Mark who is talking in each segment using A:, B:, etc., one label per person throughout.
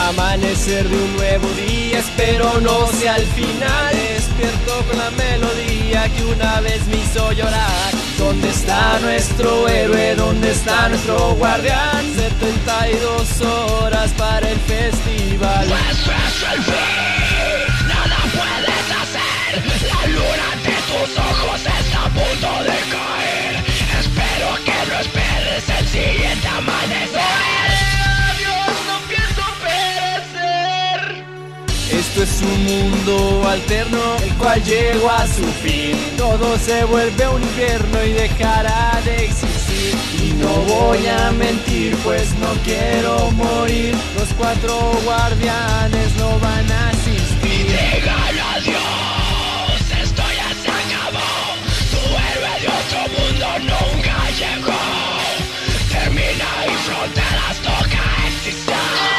A: Amanecer de un nuevo día, espero no sea el final. Despierto con la melodía que una vez me hizo llorar. ¿Dónde está nuestro héroe? ¿Dónde está nuestro guardián? 72 horas para el festival.
B: Nuestro es el fin, nada puedes hacer. La luna ante tus ojos está a punto de caer. Espero que no esperes el siguiente amanecer.
A: Esto es un mundo alterno, el cual llegó a su fin. Todo se vuelve un infierno y dejará de existir. Y no voy a mentir, pues no quiero morir. Los 4 guardianes no van a asistir.
B: Dígalo a Dios, esto ya se acabó. Tu héroe de otro mundo nunca llegó. Termina y fronteras toca existir.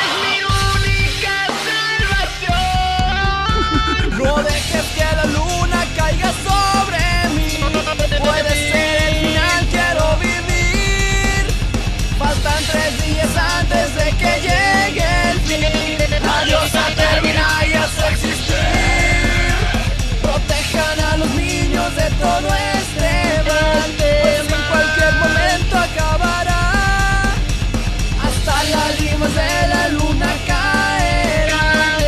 A: No dejes que la luna caiga sobre mí. Puede ser el final, quiero vivir. Faltan 3 días antes de que llegue el fin. Adiós a terminar y a su existir. Protejan a los niños de todo este mal, pues en cualquier momento acabará. Hasta las limas de la luna caerán.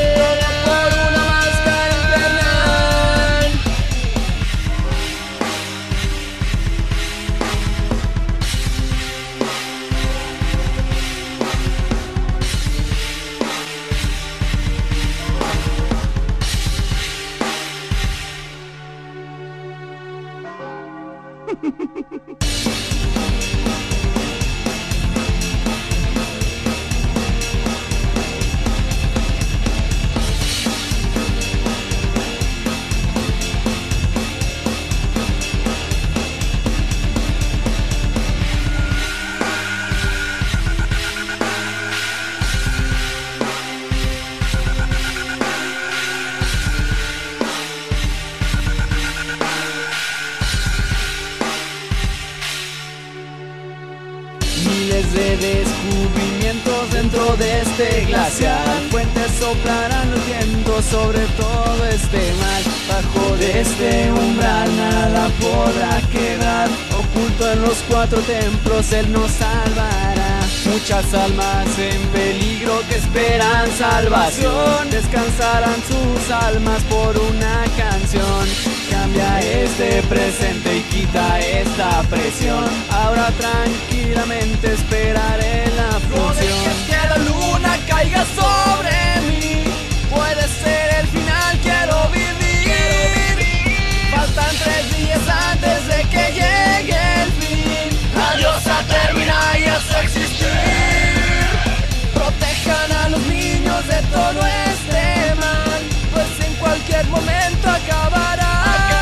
A: De descubrimientos dentro de este glaciar. Fuentes soplarán los vientos sobre todo este mar. Bajo de este umbral nada podrá quedar. Oculto en los 4 templos él nos salvará. Muchas almas en peligro que esperan salvación. Descansarán sus almas por una canción. Cambia este presente y quita esta presión. Ahora tranquilamente esperaré la función. No dejes que la luna caiga sobre mí. Puede ser el final, quiero vivir. Faltan 3 días antes de que llegue el fin. Adiós a terminar y a su existir. Protejan a los niños de todo este mal, pues en cualquier momento acabará.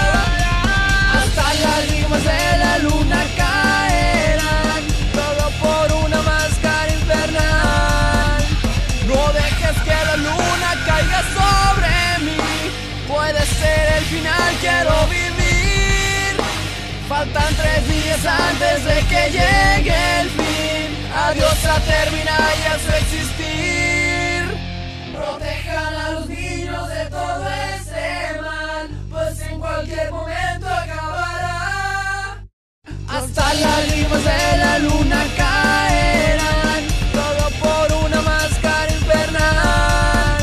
A: Hasta las limas de la luna caerán, todo por una máscara infernal. No dejes que la luna caiga sobre mí. Puede ser el final, quiero vivir. Faltan 3 días antes de que llegue el fin. Adiós a terminar y a su existir. Protejan a los niños de todo este mal, pues en cualquier momento acabará. Hasta las limas de la luna caerán, todo por una máscara infernal.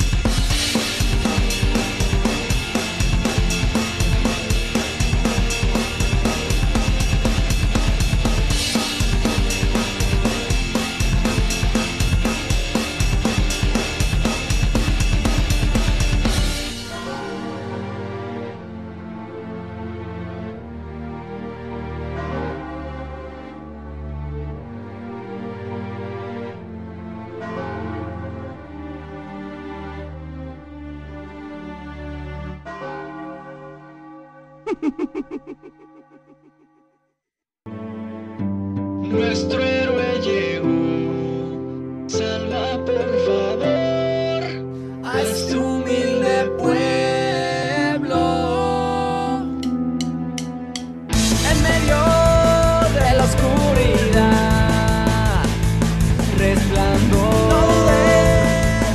B: Nuestro héroe llegó, salva por favor
A: A este humilde pueblo. En medio de la oscuridad, resplandor. No dudes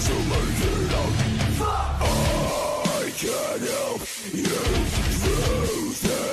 B: I can't help you through